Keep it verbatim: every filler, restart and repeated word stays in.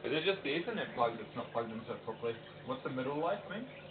Is it just the Ethernet plug that's not plugged into it properly? What's the middle light mean?